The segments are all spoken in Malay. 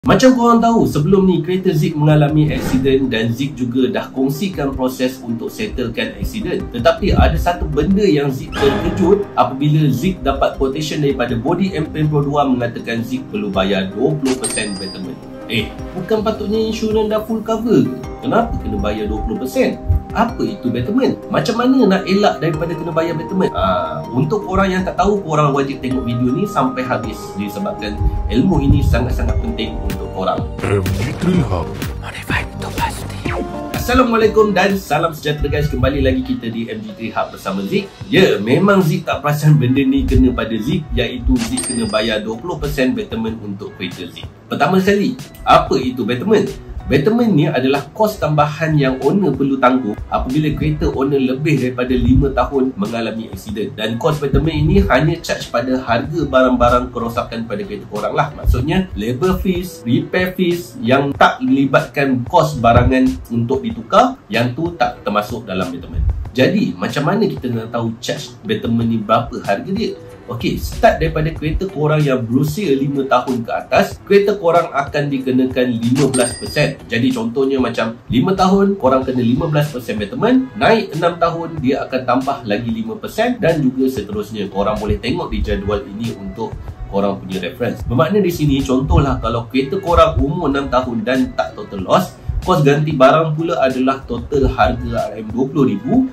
Macam korang tahu, sebelum ni kereta Zik mengalami aksiden dan Zik juga dah kongsikan proses untuk settlekan aksiden. Tetapi ada satu benda yang Zik terkejut apabila Zik dapat quotation daripada Body Empen Pro 2 mengatakan Zik perlu bayar 20% betterment. Bukan patutnya insurans dah full cover ke? Kenapa kena bayar 20%? Apa itu betterment? Macam mana nak elak daripada kena bayar betterment? Untuk orang yang tak tahu, korang wajib tengok video ni sampai habis disebabkan ilmu ini sangat-sangat penting untuk korang. MG3 Hub. Modified to pasti. Assalamualaikum dan salam sejahtera guys. Kembali lagi kita di MG3 Hub bersama Zik. Ya, memang Zik tak perasan benda ni kena pada Zik, iaitu Zik kena bayar 20% betterment untuk kereta Zik. Pertama sekali, apa itu betterment? Betterment ni adalah kos tambahan yang owner perlu tanggung apabila kereta owner lebih daripada 5 tahun mengalami aksiden. Dan kos betterment ini hanya charge pada harga barang-barang kerosakan pada kereta korang lah. Maksudnya labor fees, repair fees yang tak melibatkan kos barangan untuk ditukar, yang tu tak termasuk dalam betterment. Jadi macam mana kita nak tahu charge betterment ni berapa harga dia? Okey, start daripada kereta korang yang berusia 5 tahun ke atas, kereta korang akan dikenakan 15%. Jadi contohnya macam 5 tahun, korang kena 15% betterment. Naik 6 tahun, dia akan tambah lagi 5% dan juga seterusnya. Korang boleh tengok di jadual ini untuk korang punya reference. Bermakna di sini, contohlah kalau kereta korang umur 6 tahun dan tak total loss, kos ganti barang pula adalah total harga RM20,000.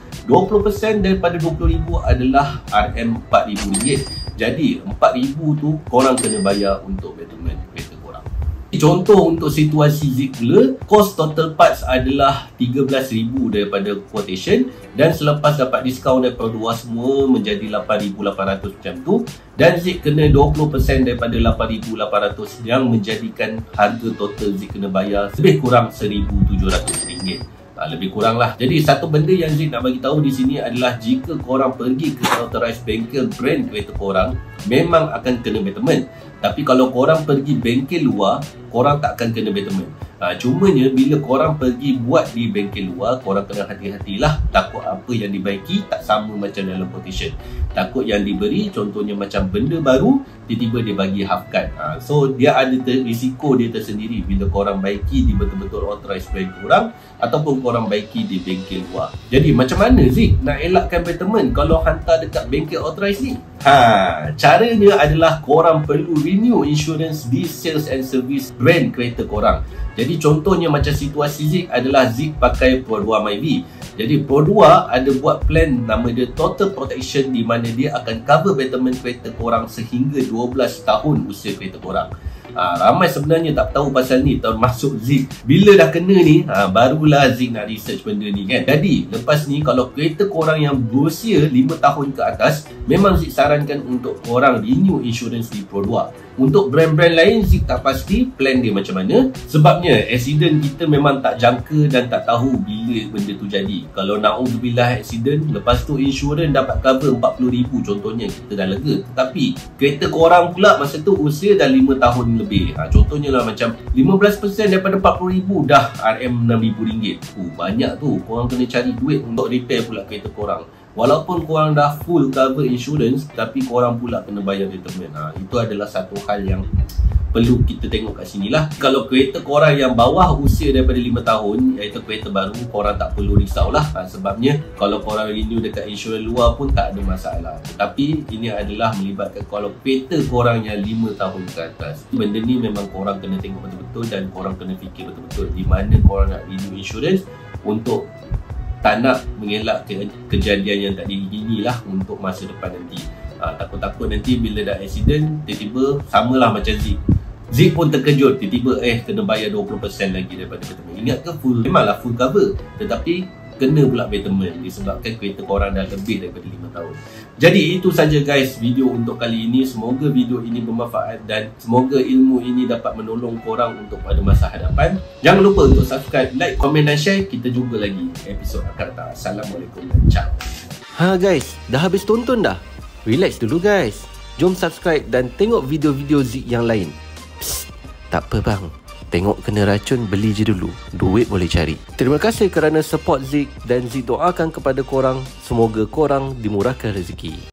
20% daripada RM20,000 adalah RM4,000. Jadi RM4,000 tu korang kena bayar untuk betterment kereta korang. Contoh untuk situasi Zik pula, kos total parts adalah RM13,000 daripada quotation, dan selepas dapat diskaun daripada Pro 2 semua menjadi RM8,800 macam tu, dan Zik kena 20% daripada RM8,800 yang menjadikan harga total Zik kena bayar lebih kurang RM1,700. Lebih kurang lah. Jadi satu benda yang Zik nak bagi tahu di sini adalah jika korang pergi ke authorized bengkel brand kereta korang, memang akan kena betterment. Tapi kalau korang pergi bengkel luar, korang tak akan kena betterment. Cumanya bila korang pergi buat di bengkel luar, korang kena hati-hatilah. Takut apa yang dibaiki tak sama macam dalam quotation. Takut yang diberi, contohnya macam benda baru, tiba-tiba dia bagi half cut. So dia ada risiko dia tersendiri bila korang baiki di betul-betul authorized brand korang ataupun korang baiki di bengkel luar. Jadi macam mana Zik nak elakkan betterment kalau hantar dekat bengkel authorized ni? Caranya adalah korang perlu renew insurance di sales and service brand kereta korang. Jadi contohnya macam situasi Zik adalah Zik pakai Pro 2 MyV. Jadi Pro 2 ada buat plan nama dia Total Protection, di mana dia akan cover betterment kereta korang sehingga 12 tahun usia kereta korang. Ramai sebenarnya tak tahu pasal ni, termasuk Zik. Bila dah kena ni, barulah Zik nak research benda ni kan. Jadi lepas ni kalau kereta korang yang berusia 5 tahun ke atas, memang Zik sarankan untuk korang renew insurance di Pro 2. Untuk brand-brand lain Zik tak pasti plan dia macam mana, sebabnya accident kita memang tak jangka dan tak tahu bila benda tu jadi. Kalau na'udzubillah accident, lepas tu insurans dapat cover RM40,000 contohnya, kita dah lega. Tetapi kereta korang pula masa tu usia dah 5 tahun lebih. Contohnya lah macam 15% daripada RM40,000 dah RM6,000. Banyak tu. Korang kena cari duit untuk repair pula kereta korang. Walaupun korang dah full cover insurance, tapi korang pula kena bayar betterment. Itu adalah satu hal yang perlu kita tengok kat sini lah. Kalau kereta korang yang bawah usia daripada 5 tahun, iaitu kereta baru, korang tak perlu risau lah. Sebabnya kalau korang renew dekat insurans luar pun tak ada masalah. Tetapi ini adalah melibatkan kalau kereta korang yang 5 tahun ke atas. Benda ni memang korang kena tengok betul-betul dan korang kena fikir betul-betul di mana korang nak renew insurans untuk tak nak mengelak kejadian yang tak diingini lah untuk masa depan nanti. Takut-takut nanti bila dah accident, tiba-tiba samalah macam Zik. Zik pun terkejut, tiba-tiba kena bayar 20% lagi daripada betterment. Ingat ke full? Memanglah full cover, tetapi kena pula betterment disebabkan kereta korang dah lebih daripada 5 tahun. Jadi itu saja guys video untuk kali ini. Semoga video ini bermanfaat dan semoga ilmu ini dapat menolong korang untuk pada masa hadapan. Jangan lupa untuk subscribe, like, komen dan share. Kita jumpa lagi episod akan datang. Assalamualaikum dan ciao. Guys, dah habis tonton dah? Relax dulu guys. Jom subscribe dan tengok video-video Zik yang lain. Tak apa bang, tengok kena racun, beli je dulu. Duit boleh cari. Terima kasih kerana support Zik, dan Zik doakan kepada korang, semoga korang dimurahkan rezeki.